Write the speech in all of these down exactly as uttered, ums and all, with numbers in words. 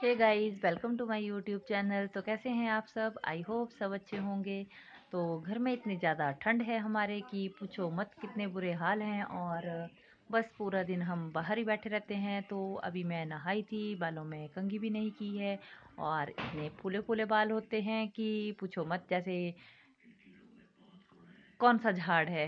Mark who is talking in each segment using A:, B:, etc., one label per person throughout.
A: Hey guys, welcome to my YouTube channel. तो कैसे हैं आप सब? आई होप सब अच्छे होंगे। तो घर में इतनी ज़्यादा ठंड है हमारे कि पूछो मत, कितने बुरे हाल हैं। और बस पूरा दिन हम बाहर ही बैठे रहते हैं। तो अभी मैं नहाई थी, बालों में कंघी भी नहीं की है और इतने फूले फूले बाल होते हैं कि पूछो मत, जैसे कौन सा झाड़ है।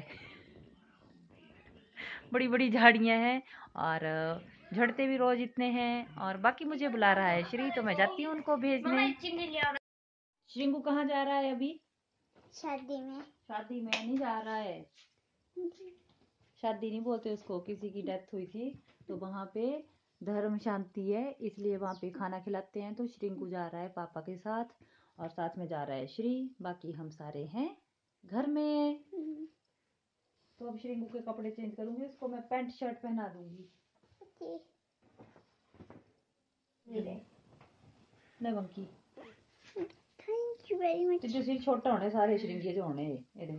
A: बड़ी बड़ी झाड़ियाँ हैं और झड़ते भी रोज इतने हैं। और बाकी मुझे बुला रहा है श्री, तो मैं जाती हूँ उनको भेजने। श्रिंगू कहाँ जा रहा है अभी?
B: शादी में।
A: शादी में नहीं जा रहा है। शादी नहीं बोलते उसको, किसी की डेथ हुई थी तो वहाँ पे धर्म शांति है, इसलिए वहाँ पे खाना खिलाते हैं। तो श्रिंगू जा रहा है पापा के साथ और साथ में जा रहा है श्री। बाकी हम सारे हैं घर में। तो अब श्रिंगू के कपड़े चेंज करूंगी, उसको मैं पैंट शर्ट पहना दूंगी। नहीं बंकी,
B: थैंक यू वेरी मच।
A: तुझे सिर छोटा होने सारे श्रिंगे जो होने।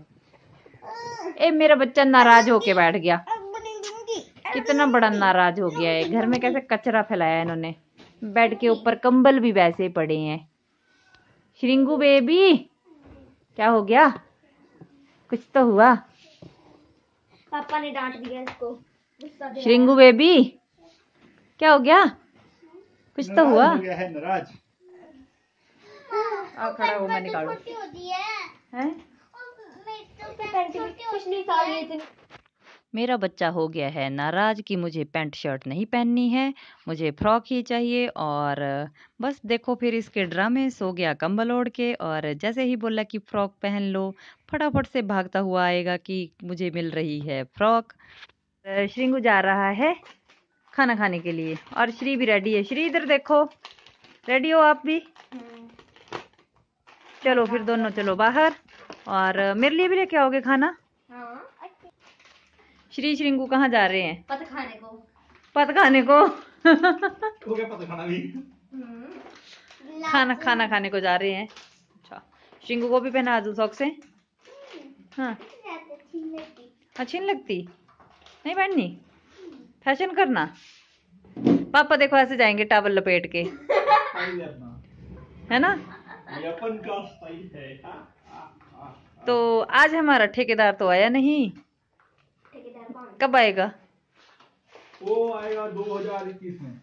A: ए मेरा बच्चा नाराज होके बैठ गया, कितना बड़ा नाराज हो गया है। घर में कैसे कचरा फैलाया इन्होंने। बेड के ऊपर कंबल भी वैसे ही पड़े हैं। श्रिंगू बेबी, क्या हो गया? कुछ तो हुआ।
B: पापा ने डांट दिया इसको।
A: श्रिंगू बेबी, क्या हो गया? कुछ तो हुआ।
C: हो गया है नाराज।
A: आ खड़ा हो, मैं निकालू। हैं? मेरा बच्चा हो गया है नाराज कि मुझे पैंट शर्ट नहीं पहननी है, मुझे फ्रॉक ही चाहिए। और बस देखो फिर इसके ड्रामे। सो गया कंबल ओढ़ के और जैसे ही बोला कि फ्रॉक पहन लो, फटाफट से भागता हुआ आएगा कि मुझे मिल रही है फ्रॉक। श्रिंगू जा रहा है खाना खाने के लिए और श्री भी रेडी है। श्री इधर देखो, रेडी हो आप भी? चलो फिर दोनों चलो बाहर। और मेरे लिए भी लेके आओगे खाना? श्री श्रिंगू कहाँ जा रहे हैं?
B: पत खाने को।
A: पत खाने को।
C: हो गया पता खाना भी।
A: खाना खाना खाने को जा रहे हैं। अच्छा, श्रिंगू को भी पहना दूं सॉक्स से? हाँ, अच्छी नहीं लगती? नहीं पहननी? फैशन करना। पापा देखो ऐसे जाएंगे टावल लपेट के, है ना?
C: अपन का स्टाइल है।
A: तो आज हमारा ठेकेदार तो आया नहीं।
B: ठेकेदार कौन?
A: कब आएगा?
C: वो आएगा दो हज़ार इक्कीस में।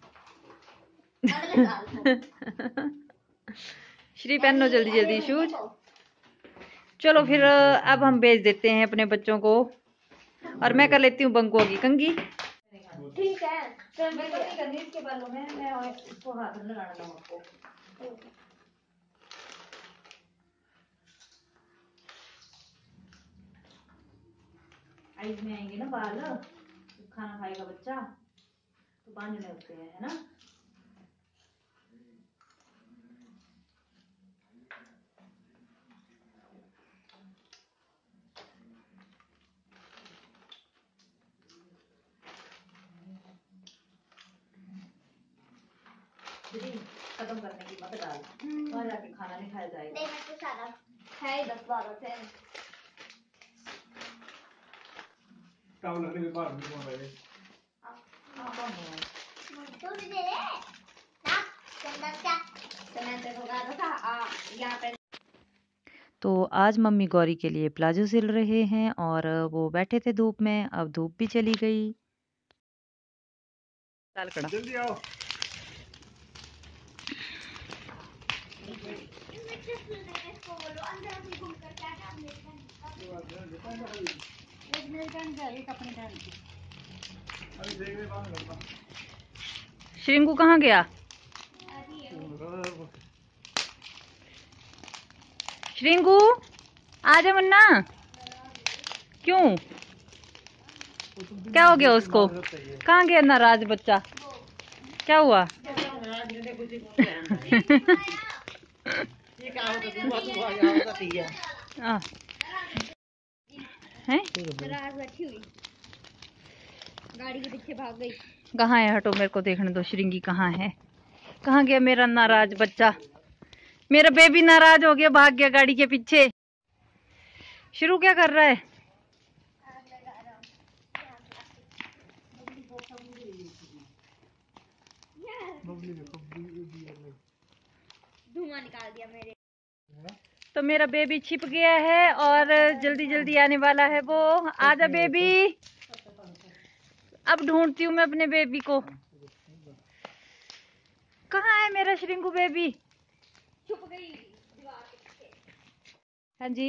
A: श्री पहनो जल्दी जल्दी शूज। चलो फिर अब हम भेज देते हैं अपने बच्चों को और मैं कर लेती हूँ बंकुओं की कंघी।
B: ठीक है।
A: मैं कंघी करनी इसके बालों में, मैं इसको हाथ में लगाना है आपको। आइज में आएंगे ना बाल, खाना खाएगा बच्चा तो बांधने होते हैं, है ना? खत्म करने की मत डाल, वहां जाके खाना नहीं खाया जाएगा।
B: नहीं, मैं तो सारा है दस बारह थे।
C: टावल लगने के बाद भी कौन रहे?
B: तो भी दे दे ना, चंदा क्या समय से होगा था आ यहां पे।
A: तो आज मम्मी गौरी के लिए प्लाजो सिल रहे हैं और वो बैठे थे धूप में, अब धूप भी चली गई।
C: जल्दी आओ।
A: श्रिंगू कहाँ गया? श्रिंगू आजा मुन्ना। क्यों, क्या हो गया उसको? कहाँ गया नाराज बच्चा? क्या हुआ? हैं?
B: बैठी हुई गाड़ी के पीछे भाग गई।
A: कहाँ है? हटो, मेरे को देखने दो। श्रिंगी कहाँ है? कहाँ गया मेरा नाराज बच्चा? मेरा बेबी नाराज हो गया, भाग गया गाड़ी के पीछे। शुरू क्या कर रहा है?
B: धुआं निकाल दिया मेरे।
A: तो मेरा बेबी छिप गया है और जल्दी जल्दी आने वाला है वो। आजा बेबी। अब ढूंढती हूँ मैं अपने बेबी को। कहाँ है मेरा श्रिंगू बेबी?
B: छुप गई दीवार के पीछे।
A: हाँ जी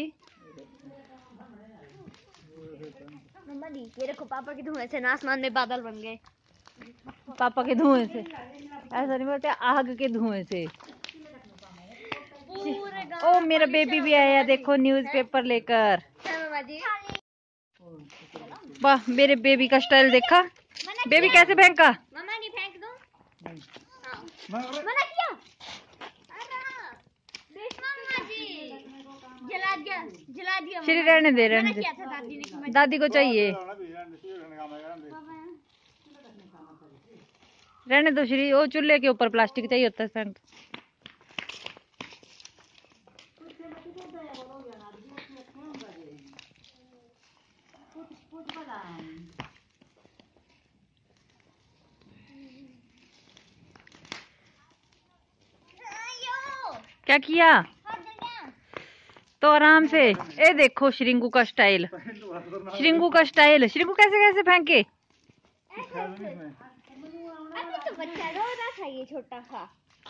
B: मम्मा दी ये देखो पापा के धुएं से ना आसमान में बादल बन गए।
A: पापा के धुएं से? ऐसा नहीं बोलते, आग के धुएं से। ओ मेरा बेबी भी आया देखो न्यूज़पेपर लेकर। वाह मेरे बेबी का स्टाइल देखा। बेबी कैसे फेंका?
B: मम्मा नहीं फेंक दो। मना किया। जला दिया जला दिया।
A: श्री रहने दे रहने दे।
B: दादी ने
A: दादी को चाहिए रहने दो श्री। वो चूल्हे के ऊपर प्लास्टिक चाहिए होता है फेंक। क्या किया? तो आराम से। ए देखो श्रिंगू का स्टाइल। श्रिंगू का स्टाइल। श्रिंगू कैसे कैसे फेंके?
B: अभी तो बच्चा रो रहा था ये छोटा सा।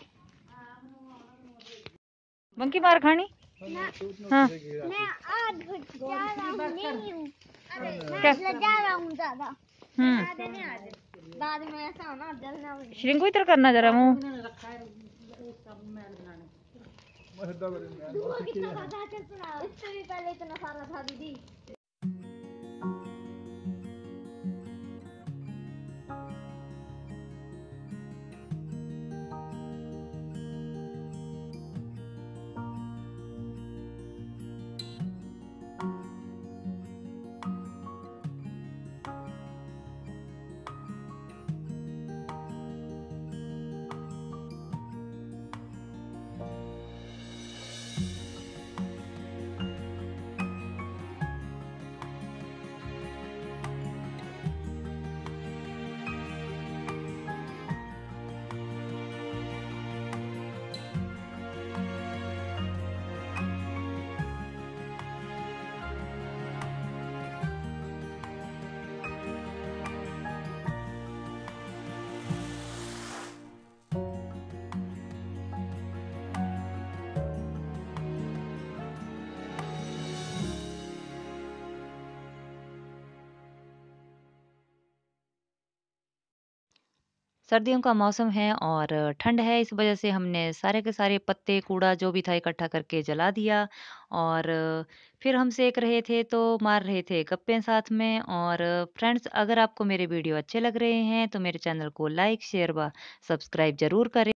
A: मंकी मार खानी? हाँ
B: मैं आज जा रहा हूँ नहीं हूँ। मैं जा रहा हूँ ज्यादा।
A: हम्म
B: दादी में ऐसा होना जलना।
A: श्रिंगू इधर करना जरा मुँह।
B: धुआं कितना ज्यादा चल पड़ा। इससे भी पहले इतना सारा था दीदी।
A: सर्दियों का मौसम है और ठंड है, इस वजह से हमने सारे के सारे पत्ते, कूड़ा जो भी था इकट्ठा करके जला दिया। और फिर हम सेक रहे थे तो मार रहे थे गप्पें साथ में। और फ्रेंड्स अगर आपको मेरे वीडियो अच्छे लग रहे हैं तो मेरे चैनल को लाइक, शेयर व सब्सक्राइब ज़रूर करें।